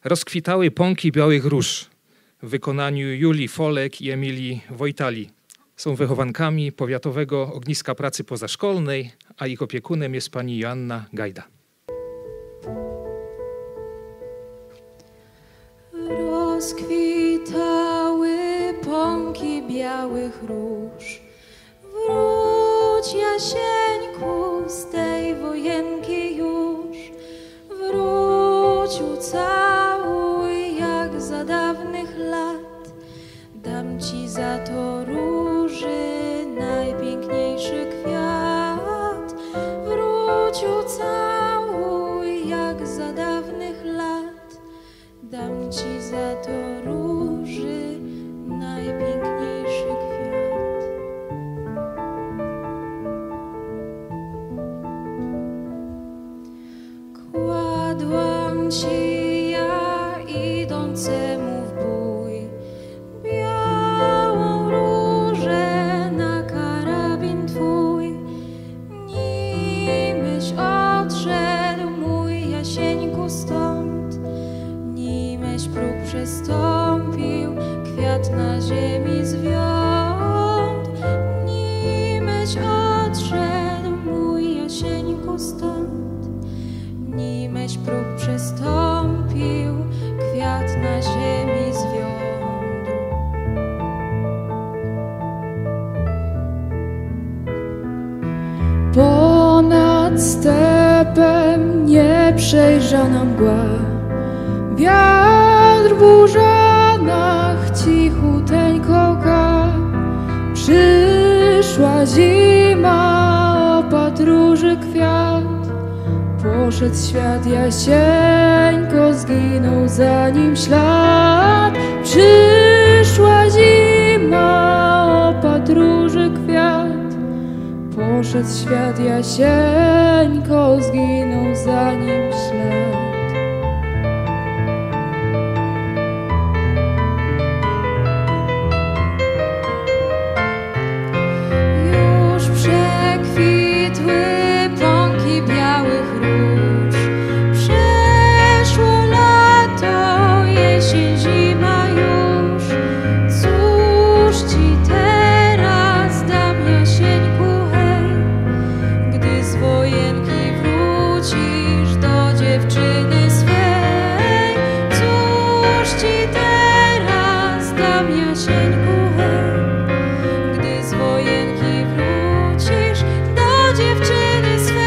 rozkwitały pąki białych róż w wykonaniu Julii Folek i Emilii Wojtali. Są wychowankami Powiatowego Ogniska Pracy Pozaszkolnej, a ich opiekunem jest pani Joanna Gajda. Rozkwitały pąki białych róż, wróć Jasieńku z tej wojenki już, wróć ucałuj jak za dawnych lat, dam ci za to róży najpiękniejszy kwiat, wróć ucałuj jak za dawnych lat, dam ci za to róży najpiękniejszy kwiat. Kładłam ci ja idącemu w bój białą różę na karabin twój, nimyś odszedł mój Jasieńku stąd, nimyś próg przestąpił, kwiat na ziemi zwiąd, nimyś odszedł mój Jasieńku stąd, nimyś próg przestąpił, kwiat na ziemi zwiąd. Ponad stepem nieprzejrzana mgła, wiatr w burzanach cichuteńko ka. Przyszła zima, opadł róży kwiat, poszedł świat Jasieńko, zginął za nim ślad. Przyszła zima, opadł róży kwiat, poszedł świat Jasieńko, zginął za nim ślad. Już przekwitły pąki białych róż, przeszło lato, jesień, zima już. Cóż ci teraz dam, Jasieńku, hej, gdy z wojenki wrócisz do dziewczyny swej? Cóż ci teraz dam, Jasieńku, hej, gdy z wojenki wrócisz do dziewczyny swej?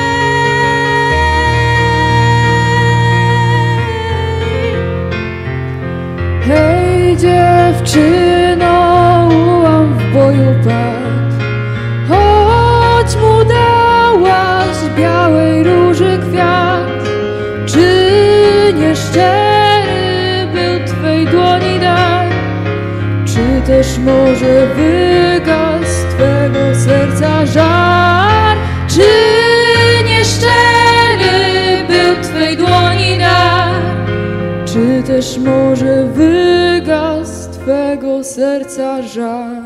Hej dziewczyno, ułam w boju padł, choć mu dałaś białej róży kwiat. Czy nieszczery był twej dłoni dar? Czy też może wygasł twego serca żar? Czy nieszczery był twej dłoni dar? Czy też może wygasł twego serca żar?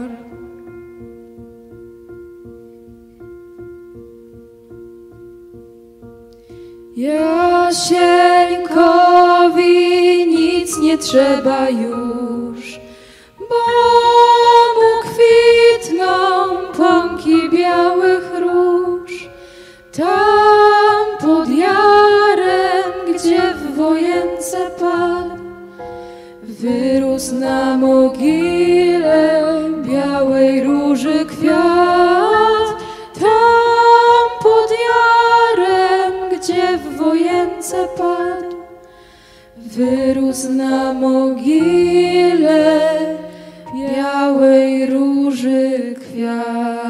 Jasieńkowi nic nie trzeba już, bo mu kwitną pąki białych róż. Tam pod jarem, gdzie w wojence padł, wyrósł na mogile białej róży kwiat. Tam pod jarem, gdzie w wojence padł, wyrósł na mogile białej róży kwiat.